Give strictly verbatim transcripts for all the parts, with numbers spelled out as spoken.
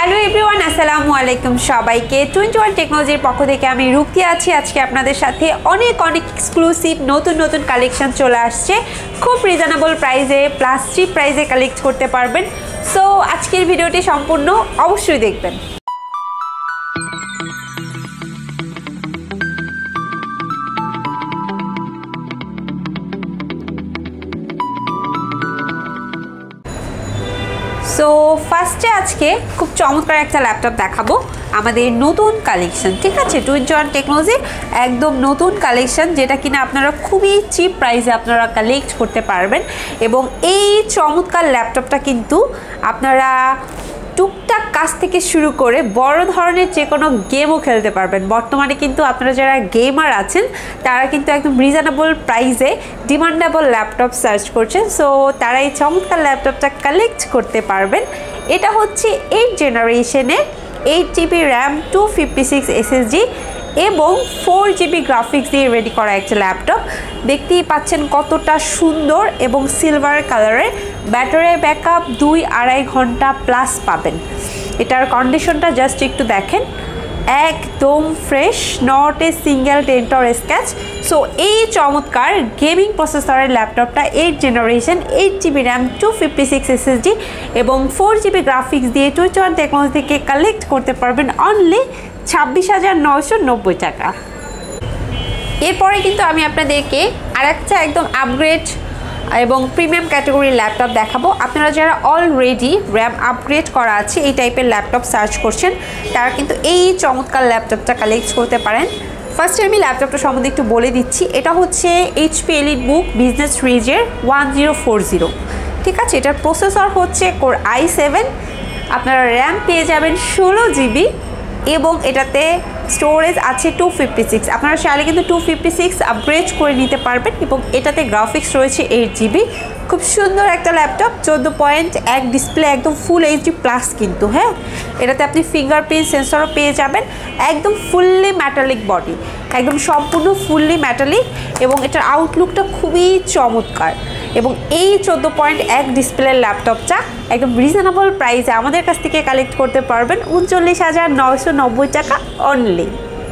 Hello everyone, আসসালামু আলাইকুম সবাইকে। টোয়েন্টি ওয়ান টেকনোলজির পক্ষ থেকে আমি রূপতি আছি। আজকে আপনাদের সাথে অনেক অনেক এক্সক্লুসিভ নতুন নতুন কালেকশন চলে আসছে, খুব রিজনেবল প্রাইসে প্লাস চিপ প্রাইসে কালেক্ট করতে পারবেন। সো আজকের ভিডিওটি সম্পূর্ণ অবশ্যই দেখবেন। সো ফার্স্টে আজকে খুব চমৎকার একটা ল্যাপটপ দেখাবো, আমাদের নতুন কালেকশন, ঠিক আছে? টোয়েন্টি ওয়ান টেকনোলজি একদম নতুন কালেকশন, যেটা কিনা আপনারা খুবই চিপ প্রাইসে আপনারা কালেক্ট করতে পারবেন। এবং এই চমৎকার ল্যাপটপটা কিন্তু আপনারা টুকটাক কাজ থেকে শুরু করে বড় ধরনের যে কোনো গেমও খেলতে পারবেন। বর্তমানে কিন্তু আপনারা যারা গেমার আছেন তারা কিন্তু একদম রিজনেবল প্রাইসে ডিমান্ডেবল ল্যাপটপ সার্চ করছেন, সো তারা এই চমৎকার ল্যাপটপটা কালেক্ট করতে পারবেন। এটা হচ্ছে এইট জেনারেশনের eight GB RAM, two fifty six SSD এবং ফোর জিবি গ্রাফিক্স দিয়ে রেডি করা একটা ল্যাপটপ। দেখতেই পাচ্ছেন কতটা সুন্দর এবং সিলভার কালারের। ব্যাটারি ব্যাকআপ দুই আড়াই ঘন্টা প্লাস পাবেন। এটার কন্ডিশনটা জাস্ট একটু দেখেন, একদম fresh, not a single dent or scratch. So এই চমৎকার গেমিং প্রসেসরের ল্যাপটপটা eight generation, eight GB RAM, two fifty six SSD এবং ফোর জিবি গ্রাফিক্স দিয়ে টোয়েন্টি ওয়ান টেকনোলজি থেকে কালেক্ট করতে পারবেন অনলি ছাব্বিশ হাজার নয়শো নব্বই টাকা। এরপরে কিন্তু আমি আপনাদেরকে আর একটা একদম আপগ্রেড এবং প্রিমিয়াম ক্যাটাগরির ল্যাপটপ দেখাবো। আপনারা যারা অলরেডি র্যাম আপগ্রেড করা আছে এই টাইপের ল্যাপটপ সার্চ করছেন তারা কিন্তু এই চমৎকার ল্যাপটপটা কালেক্ট করতে পারেন। ফার্স্টে আমি ল্যাপটপটা সম্বন্ধে একটু বলে দিচ্ছি। এটা হচ্ছে এইচপি এলিটবুক বিজনেস সিরিজের ওয়ান জিরো ফোর জিরো, ঠিক আছে? এটার প্রসেসর হচ্ছে কোর আই সেভেন। আপনারা র্যাম পেয়ে যাবেন ষোলো জিবি এবং এটাতে স্টোরেজ আছে টু ফিফটি সিক্স। আপনারা চাইলে কিন্তু টু ফিফটি সিক্স আপগ্রেড করে নিতে পারবেন। এবং এটাতে গ্রাফিক্স রয়েছে এইট জিবি। খুব সুন্দর একটা ল্যাপটপ, চোদ্দো পয়েন্ট এক ডিসপ্লে, একদম ফুল এইচডি প্লাস কিন্তু, হ্যাঁ। এটাতে আপনি ফিঙ্গারপ্রিন্ট সেন্সরও পেয়ে যাবেন। একদম ফুললি মেটালিক বডি, একদম সম্পূর্ণ ফুললি মেটালিক এবং এটার আউটলুকটা খুবই চমৎকার। এবং এই চোদ্দো পয়েন্ট এক ডিসপ্লের ল্যাপটপটা একদম রিজনেবল প্রাইসে আমাদের কাছ থেকে কালেক্ট করতে পারবেন উনচল্লিশ হাজার নয়শো নব্বই টাকা অনলি।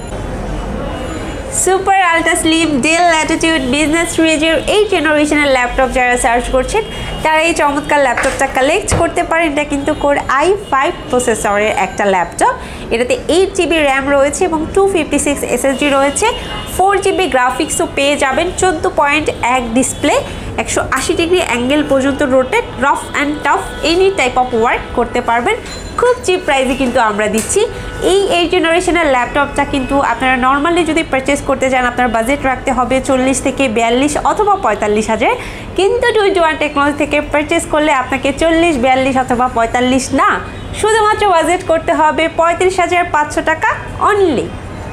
Super ultra slim Dell Latitude business সিরিজের এই জেনারেশনের ল্যাপটপ যারা সার্চ করছেন তারা এই চমৎকার ল্যাপটপটা কালেক্ট করতে পারেন। এটা কিন্তু কোর আই ফাইভ প্রসেসরের একটা ল্যাপটপ। এটাতে এইট জিবি র্যাম রয়েছে এবং টু ফিফটি সিক্স এসএসডি রয়েছে। ফোর জিবি গ্রাফিক্সও পেয়ে যাবেন। চোদ্দো পয়েন্ট এক ডিসপ্লে, একশো আশি ডিগ্রি অ্যাঙ্গেল পর্যন্ত rotate, rough and tough any type of work করতে পারবেন। খুব চিপ প্রাইসে কিন্তু আমরা দিচ্ছি। এই এইট জেনারেশনের ল্যাপটপটা কিন্তু আপনারা নর্মালি যদি পারচেস করতে চান আপনার বাজেট রাখতে হবে চল্লিশ থেকে বিয়াল্লিশ অথবা পঁয়তাল্লিশ হাজার। কিন্তু টোয়েন্টি ওয়ান টেকনোলজি থেকে পারচেস করলে আপনাকে চল্লিশ বিয়াল্লিশ অথবা পঁয়তাল্লিশ না, শুধুমাত্র বাজেট করতে হবে পঁয়ত্রিশ হাজার পাঁচশো টাকা অনলি।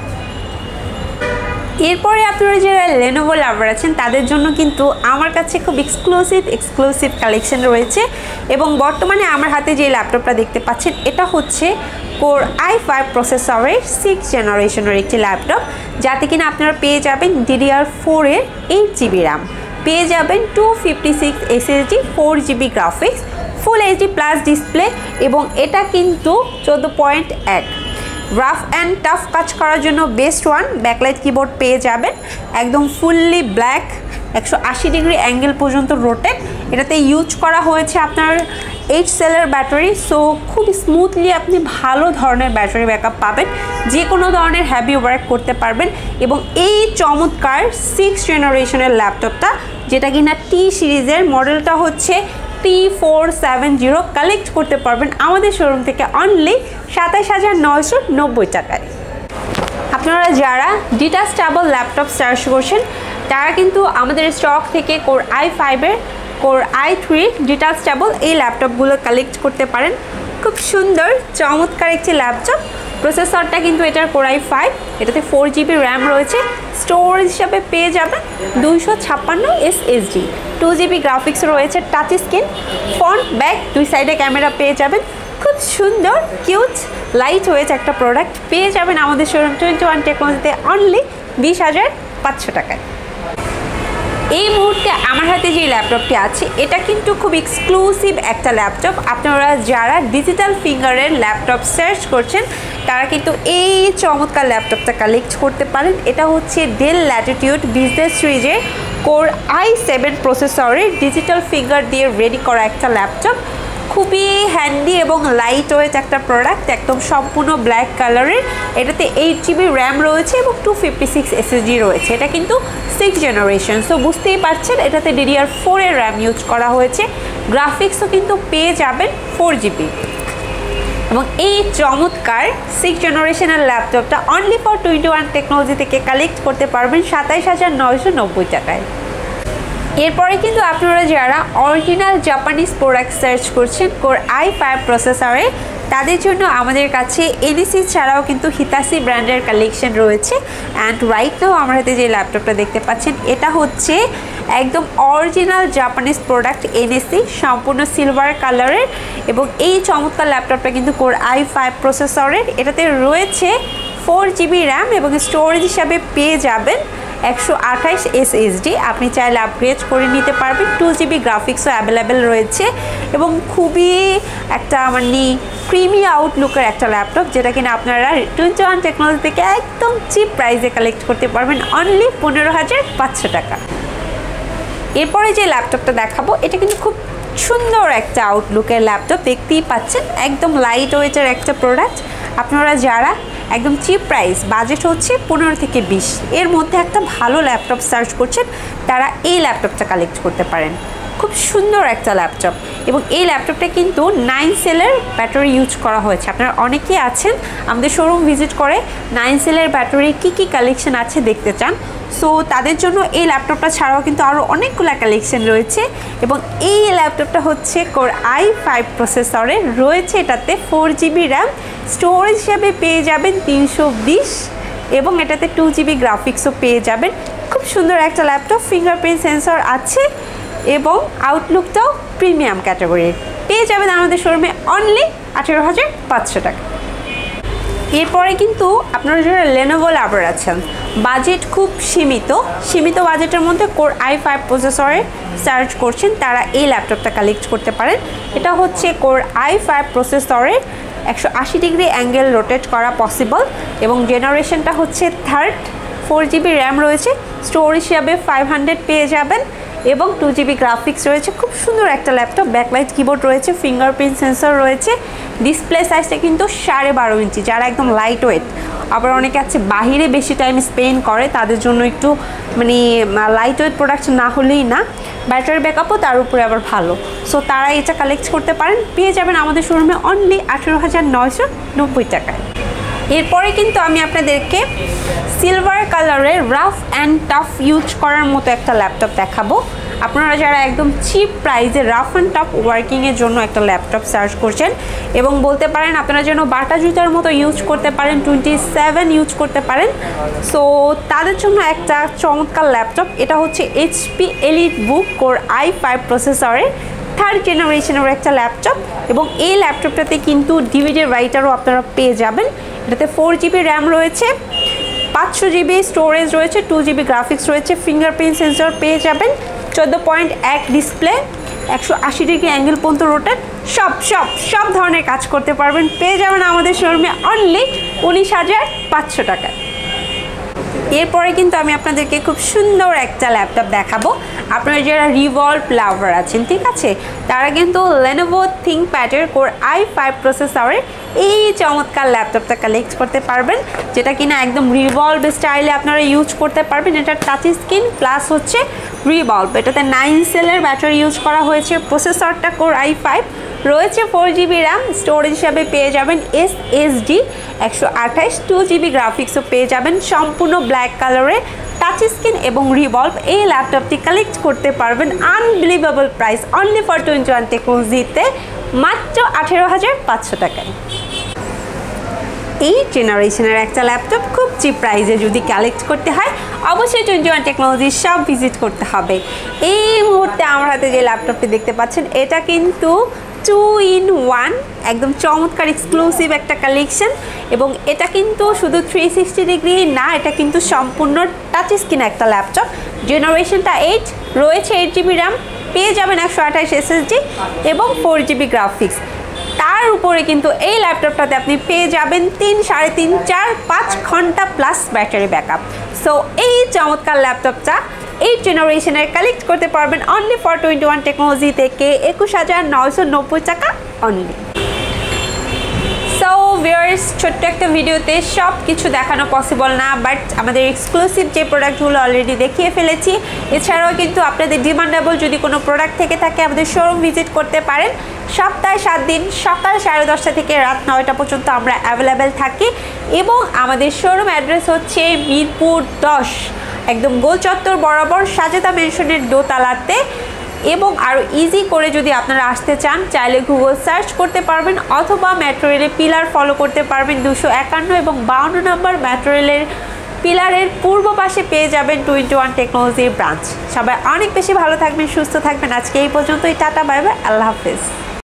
এরপরে আপনারা যারা লেনোভো লাভার আছেন তাদের জন্য কিন্তু আমার কাছে খুব এক্সক্লুসিভ এক্সক্লুসিভ কালেকশন রয়েছে। এবং বর্তমানে আমার হাতে যে ল্যাপটপটা দেখতে পাচ্ছেন এটা হচ্ছে কোর আই ফাইভ প্রসেসরের সিক্স জেনারেশনের একটি ল্যাপটপ, যাতে কিনা আপনারা পেয়ে যাবেন ডিডিআর ফোরের এইট জিবি র্যাম, পেয়ে যাবেন two fifty six SSD, four GB graphics, full HD plus display এবং এটা কিন্তু চোদ্দো পয়েন্ট এক। রাফ অ্যান্ড টাফ কাজ করার জন্য বেস্ট ওয়ান ব্যাকলাইট কিবোর্ড পেয়ে যাবেন, একদম ফুললি ব্ল্যাক, একশো আশি ডিগ্রি অ্যাঙ্গেল পর্যন্ত রোটেট। এটাতে ইউজ করা হয়েছে আপনার এইট সেলের ব্যাটারি, সো খুব স্মুথলি আপনি ভালো ধরনের ব্যাটারি ব্যাকআপ পাবেন, যে কোনো ধরনের হ্যাভি ওয়ার্ক করতে পারবেন। এবং এই চমৎকার সিক্স জেনারেশনের ল্যাপটপটা যেটা কিনা টি সিরিজের, মডেলটা হচ্ছে T four seven zero, collect করতে পারবেন আমাদের শোরুম থেকে অনলি সাতাশ হাজার নয়শো নব্বই টাকায়। আপনারা যারা ডিটাচেবল ল্যাপটপ সার্চ করছেন তারা কিন্তু আমাদের স্টক থেকে কোর আই ফাইভের কোর আই থ্রি ডিটাচেবল এই ল্যাপটপগুলো কালেক্ট করতে পারেন। খুব সুন্দর চমৎকার একটি ল্যাপটপ। প্রসেসরটা কিন্তু এটার কোর আই ফাইভ, এটাতে ফোর জিবি র্যাম রয়েছে। স্টোরেজ হিসাবে পেয়ে যাবেন দুইশো ছাপ্পান্ন এসএসডি, টু জিবি গ্রাফিক্স রয়েছে, টাচ স্ক্রিন, ফ্রন্ট ব্যাক দুই সাইডে ক্যামেরা পেয়ে যাবেন। খুব সুন্দর কিউট লাইট ওয়েট একটা প্রোডাক্ট পেয়ে যাবেন আমাদের শোরুম টোয়েন্টি ওয়ান টেকনোলজিতে অনলি বিশ হাজার পাঁচশো টাকায়। এই মুহূর্তে আমার হাতে যে ল্যাপটপটি আছে এটা কিন্তু খুব এক্সক্লুসিভ একটা ল্যাপটপ। আপনারা যারা ডিজিটাল ফিঙ্গারের ল্যাপটপ সার্চ করছেন তারা কিন্তু এই চমৎকার ল্যাপটপটা কালেক্ট করতে পারেন। এটা হচ্ছে ডেল ল্যাটিটিউড বিজনেস সিরিজের কোর আই সেভেন প্রসেসরের ডিজিটাল ফিঙ্গার দিয়ে রেডি করা একটা ল্যাপটপ। খুবই হ্যান্ডি এবং লাইট ওয়েট একটা প্রোডাক্ট, একদম সম্পূর্ণ ব্ল্যাক কালারের। এটাতে এইট জিবি র্যাম রয়েছে এবং টু ফিফটি সিক্স এসএসডি রয়েছে। এটা কিন্তু সিক্স জেনারেশন, সো বুঝতেই পারছেন এটাতে ডিডিআর ফোর এর র্যাম ইউজ করা হয়েছে। গ্রাফিক্সও কিন্তু পেয়ে যাবেন ফোর জিবি। এবং এই চমৎকার সিক্স জেনারেশনের ল্যাপটপটা only for twenty one technology থেকে কালেক্ট করতে পারবেন সাতাইশ হাজার নয়শো নব্বই টাকায়। এরপরে কিন্তু আপনারা যারা অরিজিনাল জাপানিজ প্রোডাক্ট সার্চ করছেন কোর আই ফাইভ প্রসেসরে, তাদের জন্য আমাদের কাছে এনএসি ছাড়াও কিন্তু হিতাসি ব্র্যান্ডের কালেকশন রয়েছে। অ্যান্ড রাইট নাও আমার হাতে যে ল্যাপটপটা দেখতে পাচ্ছেন এটা হচ্ছে একদম অরিজিনাল জাপানিজ প্রোডাক্ট এনএসি, সম্পূর্ণ সিলভার কালারের। এবং এই চমৎকার ল্যাপটপটা কিন্তু কোর আই ফাইভ প্রসেসরের। এটাতে রয়েছে ফোর জিবি র্যাম এবং স্টোরেজ হিসাবে পেয়ে যাবেন একশো আঠাইশ এসএসডি। আপনি চাইলে আপগ্রেড করে নিতে পারবেন। টু জিবি গ্রাফিক্সও অ্যাভেলেবেল রয়েছে এবং খুবই একটা মানে ক্রিমি আউটলুকের একটা ল্যাপটপ, যেটা কিনা আপনারা টোয়েন্টি ওয়ান টেকনোলজি থেকে একদম চিপ প্রাইসে কালেক্ট করতে পারবেন অনলি পনেরো হাজার পাঁচশো টাকা। এরপরে যে ল্যাপটপটা দেখাবো এটা কিন্তু খুব সুন্দর একটা আউটলুকের ল্যাপটপ, দেখতেই পাচ্ছেন একদম লাইট ওয়েটের একটা প্রোডাক্ট। আপনারা যারা একদম চিপ প্রাইস, বাজেট হচ্ছে পনেরো থেকে বিশ এর মধ্যে একটা ভালো ল্যাপটপ সার্চ করছেন তারা এই ল্যাপটপটা কালেক্ট করতে পারেন। খুব সুন্দর একটা ল্যাপটপ এবং এই ল্যাপটপটা কিন্তু নাইন সেলের ব্যাটারি ইউজ করা হয়েছে। আপনারা অনেকেই আছেন আমাদের শোরুম ভিজিট করে নাইন সেলের ব্যাটারি কী কী কালেকশন আছে দেখতে চান, সো তাদের জন্য এই ল্যাপটপটা ছাড়াও কিন্তু আরও অনেকগুলো কালেকশন রয়েছে। এবং এই ল্যাপটপটা হচ্ছে কোর আই ফাইভ প্রসেসরের, রয়েছে এটাতে ফোর জিবি র্যাম, স্টোরেজ হিসাবে পেয়ে যাবেন তিনশো বিশ এবং এটাতে টু জিবি গ্রাফিক্সও পেয়ে যাবেন। খুব সুন্দর একটা ল্যাপটপ, ফিঙ্গারপ্রিন্ট সেন্সর আছে এবং আউটলুকটাও প্রিমিয়াম ক্যাটাগরির। পেয়ে যাবেন আমাদের শোরুমে অনলি আঠেরো হাজার পাঁচশো টাকা। এরপরে কিন্তু আপনারা যারা লেনোভো লাভার আছেন, বাজেট খুব সীমিত, সীমিত বাজেটের মধ্যে কোর আই ফাইভ প্রসেসরে সার্চ করছেন তারা এই ল্যাপটপটা কালেক্ট করতে পারেন। এটা হচ্ছে কোর আই ফাইভ প্রসেসরে, একশো আশি ডিগ্রি অ্যাঙ্গেল রোটেট করা পসিবল এবং জেনারেশনটা হচ্ছে থার্ড। ফোর জিবি র্যাম রয়েছে, স্টোরেজ হিসাবে ফাইভ হান্ড্রেড পেয়ে যাবেন এবং টু জিবি গ্রাফিক্স রয়েছে। খুব সুন্দর একটা ল্যাপটপ, ব্যাকলাইট কিবোর্ড রয়েছে, ফিঙ্গারপ্রিন্ট সেন্সর রয়েছে। ডিসপ্লে সাইজটা কিন্তু সাড়ে বারো ইঞ্চি, যারা একদম লাইট ওয়েট, আবার অনেকে আছে বাহিরে বেশি টাইম স্পেন্ড করে তাদের জন্য একটু মানে লাইট ওয়েট প্রোডাক্ট না হলেই না, ব্যাটারি ব্যাকআপও তার উপরে আবার ভালো, সো তারা এটা কালেক্ট করতে পারেন। পেয়ে যাবেন আমাদের শোরুমে অনলি আঠেরো হাজার নয়শো নব্বই টাকায়। এরপরে কিন্তু আমি আপনাদেরকে সিলভার কালারের রাফ অ্যান্ড টাফ ইউজ করার মতো একটা ল্যাপটপ দেখাবো। আপনারা যারা একদম চিপ প্রাইসে রাফ অ্যান্ড টাফ ওয়ার্কিংয়ের জন্য একটা ল্যাপটপ সার্চ করছেন এবং বলতে পারেন আপনারা যেন বাটা জুতার মতো ইউজ করতে পারেন, টোয়েন্টি সেভেন ইউজ করতে পারেন, সো তাদের জন্য একটা চমৎকার ল্যাপটপ। এটা হচ্ছে HP Elite Book core i five প্রসেসরের থার্ড জেনারেশনের একটা ল্যাপটপ এবং এই ল্যাপটপটাতে কিন্তু ডিভিডি রাইটারও আপনারা পেয়ে যাবেন। এটাতে ফোর জিবি র্যাম রয়েছে, পাঁচশো জিবি স্টোরেজ রয়েছে, টু জিবি গ্রাফিক্স রয়েছে, ফিঙ্গারপ্রিন্ট সেন্সর পেয়ে যাবেন, চোদ্দো পয়েন্ট এক ডিসপ্লে, একশো আশি ডিগ্রি অ্যাঙ্গেল পর্যন্ত রোটেট, সব সব সব ধরনের কাজ করতে পারবেন। পেয়ে যাবেন আমাদের শোরুমে অনলি উনিশ হাজার পাঁচশো টাকায়। এরপরে কিন্তু আমি আপনাদেরকে খুব সুন্দর একটা ল্যাপটপ দেখাবো। আপনারা যারা রিভলভ লাভার আছেন, ঠিক আছে, তারা কিন্তু লেনোভো থিংকপ্যাডের কোর আই ফাইভ প্রসেসরের এই চমৎকার ল্যাপটপটা কালেক্ট করতে পারবেন, যেটা কিনা একদম রিভলভ স্টাইলে আপনারা ইউজ করতে পারবেন। এটা টাচ স্ক্রিন প্লাস হচ্ছে রিভলভ, এটাতে নাইন সেলের ব্যাটারি ইউজ করা হয়েছে। প্রসেসরটা কোর আই ফাইভ, রয়েছে ফোর জিবি র্যাম, স্টোরেজ হিসাবে পেয়ে যাবেন এসএসডি একশো আঠাইশ, টু জিবি গ্রাফিক্সও পেয়ে যাবেন, সম্পূর্ণ ব্ল্যাক কালারে, টাচ স্ক্রিন এবং রিভলভ। এই ল্যাপটপটি কালেক্ট করতে পারবেন unbelievable price only for twenty one টেকনোলজিতে মাত্র আঠেরো হাজার পাঁচশো টাকায়। এই জেনারেশনের একটা ল্যাপটপ খুব চিপ প্রাইসে যদি কালেক্ট করতে হয় অবশ্যই টোয়েন্টি ওয়ান টেকনোলজি সব ভিজিট করতে হবে। এই মুহূর্তে আমার হাতে যে ল্যাপটপটি দেখতে পাচ্ছেন এটা কিন্তু টু ইন ওয়ান, একদম চমৎকার এক্সক্লুসিভ একটা কালেকশন এবং এটা কিন্তু শুধু থ্রি সিক্সটি ডিগ্রি না, এটা কিন্তু সম্পূর্ণ টাচ স্ক্রিন একটা ল্যাপটপ। জেনারেশনটা এইট, রয়েছে এইট জিবি র্যাম, পেয়ে যাবেন একশো আঠাশ এসএসডি এবং ফোর জিবি গ্রাফিক্স। তার উপরে কিন্তু এই ল্যাপটপটাতে আপনি পেয়ে যাবেন তিন সাড়ে তিন চার পাঁচ ঘন্টা প্লাস ব্যাটারি ব্যাকআপ। সো এই চমৎকার ল্যাপটপটা এইট জেনারেশনের কালেক্ট করতে পারবেন only for twenty one technology থেকে একুশ হাজার নয়শো নব্বই টাকা অনলি। সো ভিউয়ার্স, ছোট্ট একটা ভিডিওতে সব কিছু দেখানো পসিবল না, বাট আমাদের এক্সক্লুসিভ যে প্রোডাক্টগুলো অলরেডি দেখিয়ে ফেলেছি। এছাড়াও কিন্তু আপনাদের ডিমান্ডেবল যদি কোনো প্রোডাক্ট থেকে থাকে আমাদের শোরুম ভিজিট করতে পারেন। সপ্তাহে সাত দিন সকাল সাড়ে দশটা থেকে রাত নয়টা পর্যন্ত আমরা অ্যাভেলেবেল থাকি এবং আমাদের শোরুম অ্যাড্রেস হচ্ছে মিরপুর দশ, একদম গোল চত্বর বরাবর সাজেদা মেনশনের দোতলাতে। এবং আরও ইজি করে যদি আপনারা আসতে চান চাইলে গুগল সার্চ করতে পারবেন অথবা মেট্রো রেলের পিলার ফলো করতে পারবেন দুশো একান্ন এবং বাউন্ন নম্বর মেট্রো রেলের পিলারের পূর্ব পাশে পেয়ে যাবেন টোয়েন্টি ওয়ান টেকনোলজির ব্রাঞ্চ। সবাই অনেক বেশি ভালো থাকবেন, সুস্থ থাকবেন। আজকে এই পর্যন্তই, টাটা, বাই বাই, আল্লাহ হাফেজ।